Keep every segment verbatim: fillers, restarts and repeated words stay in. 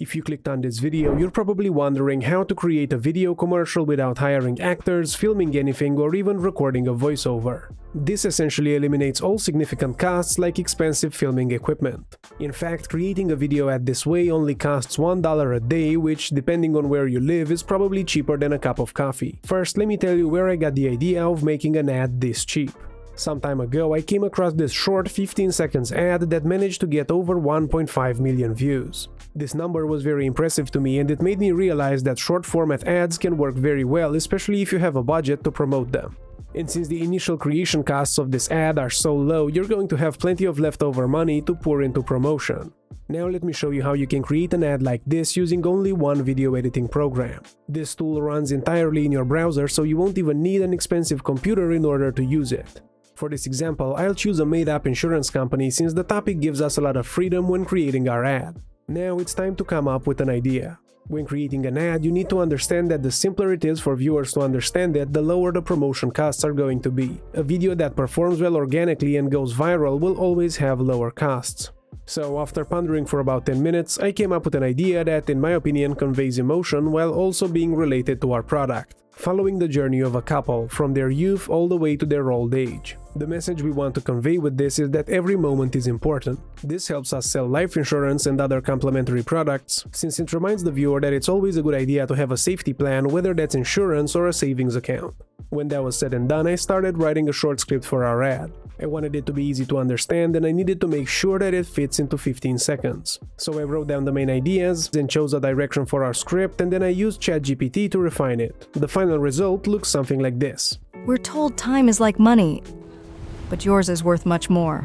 If you clicked on this video, you're probably wondering how to create a video commercial without hiring actors, filming anything, or even recording a voiceover. This essentially eliminates all significant costs like expensive filming equipment. In fact, creating a video ad this way only costs one dollar a day, which, depending on where you live, is probably cheaper than a cup of coffee. First, let me tell you where I got the idea of making an ad this cheap. Some time ago, I came across this short fifteen seconds ad that managed to get over one point five million views. This number was very impressive to me, and it made me realize that short format ads can work very well, especially if you have a budget to promote them. And since the initial creation costs of this ad are so low, you're going to have plenty of leftover money to pour into promotion. Now let me show you how you can create an ad like this using only one video editing program. This tool runs entirely in your browser, so you won't even need an expensive computer in order to use it. For this example, I'll choose a made-up insurance company since the topic gives us a lot of freedom when creating our ad. Now it's time to come up with an idea. When creating an ad, you need to understand that the simpler it is for viewers to understand it, the lower the promotion costs are going to be. A video that performs well organically and goes viral will always have lower costs. So after pondering for about ten minutes, I came up with an idea that, in my opinion, conveys emotion while also being related to our product, following the journey of a couple from their youth all the way to their old age. The message we want to convey with this is that every moment is important. This helps us sell life insurance and other complementary products, since it reminds the viewer that it's always a good idea to have a safety plan, whether that's insurance or a savings account. When that was said and done, I started writing a short script for our ad. I wanted it to be easy to understand, and I needed to make sure that it fits into fifteen seconds. So I wrote down the main ideas, then chose a direction for our script, and then I used ChatGPT to refine it. The final result looks something like this. We're told time is like money, but yours is worth much more.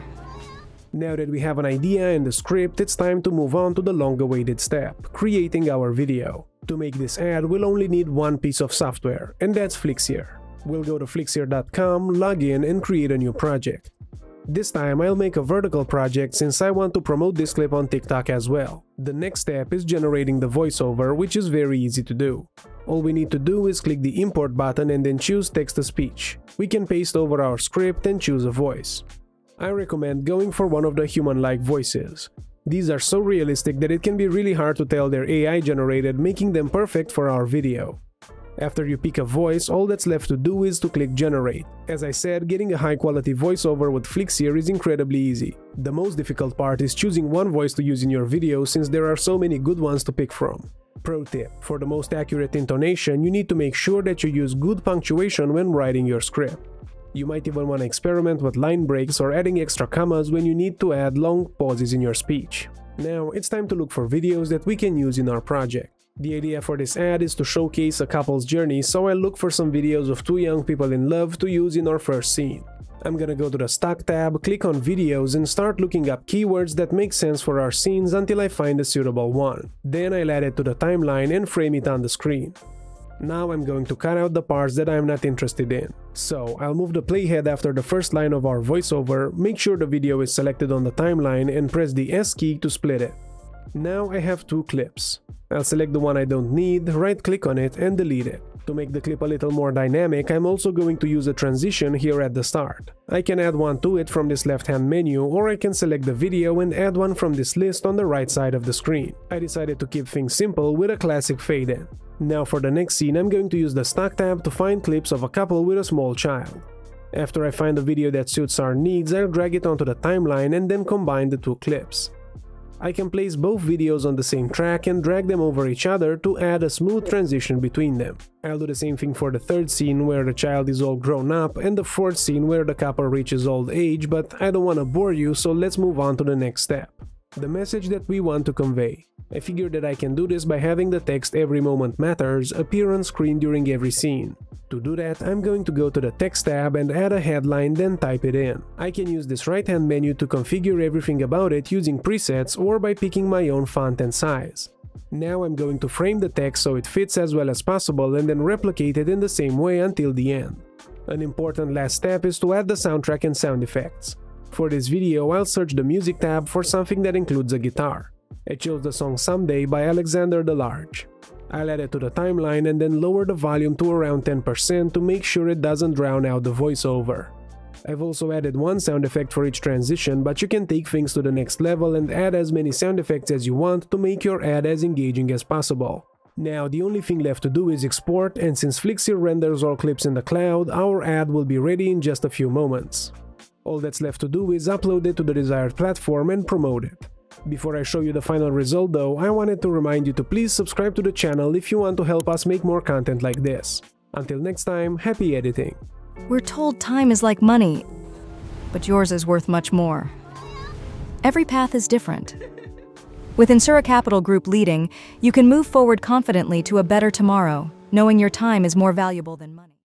Now that we have an idea and the script, it's time to move on to the long-awaited step, creating our video. To make this ad, we'll only need one piece of software, and that's Flixeer. We'll go to flixeer dot com, log in, and create a new project. This time I'll make a vertical project since I want to promote this clip on TikTok as well. The next step is generating the voiceover, which is very easy to do. All we need to do is click the import button and then choose text-to-speech. We can paste over our script and choose a voice. I recommend going for one of the human-like voices. These are so realistic that it can be really hard to tell they're A I generated, making them perfect for our video. After you pick a voice, all that's left to do is to click generate. As I said, getting a high-quality voiceover with Flixeer is incredibly easy. The most difficult part is choosing one voice to use in your video since there are so many good ones to pick from. Pro tip: for the most accurate intonation, you need to make sure that you use good punctuation when writing your script. You might even want to experiment with line breaks or adding extra commas when you need to add long pauses in your speech. Now, it's time to look for videos that we can use in our project. The idea for this ad is to showcase a couple's journey, so I look for some videos of two young people in love to use in our first scene. I'm gonna go to the Stock tab, click on Videos, and start looking up keywords that make sense for our scenes until I find a suitable one. Then I'll add it to the timeline and frame it on the screen. Now I'm going to cut out the parts that I'm not interested in. So I'll move the playhead after the first line of our voiceover, make sure the video is selected on the timeline, and press the S key to split it. Now I have two clips. I'll select the one I don't need, right-click on it, and delete it. To make the clip a little more dynamic, I'm also going to use a transition here at the start. I can add one to it from this left-hand menu, or I can select the video and add one from this list on the right side of the screen. I decided to keep things simple with a classic fade-in. Now for the next scene, I'm going to use the Stock tab to find clips of a couple with a small child. After I find a video that suits our needs, I'll drag it onto the timeline and then combine the two clips. I can place both videos on the same track and drag them over each other to add a smooth transition between them. I'll do the same thing for the third scene where the child is all grown up and the fourth scene where the couple reaches old age, but I don't want to bore you, so let's move on to the next step. The message that we want to convey. I figured that I can do this by having the text "Every moment matters" appear on screen during every scene. To do that, I'm going to go to the Text tab and add a headline, then type it in. I can use this right-hand menu to configure everything about it using presets or by picking my own font and size. Now I'm going to frame the text so it fits as well as possible and then replicate it in the same way until the end. An important last step is to add the soundtrack and sound effects. For this video, I'll search the Music tab for something that includes a guitar. I chose the song Someday by Alexander the Large. I'll add it to the timeline and then lower the volume to around ten percent to make sure it doesn't drown out the voiceover. I've also added one sound effect for each transition, but you can take things to the next level and add as many sound effects as you want to make your ad as engaging as possible. Now the only thing left to do is export, and since Flixir renders all clips in the cloud, our ad will be ready in just a few moments. All that's left to do is upload it to the desired platform and promote it. Before I show you the final result though, I wanted to remind you to please subscribe to the channel if you want to help us make more content like this. Until next time, happy editing! We're told time is like money, but yours is worth much more. Every path is different. With Insura Capital Group leading, you can move forward confidently to a better tomorrow, knowing your time is more valuable than money.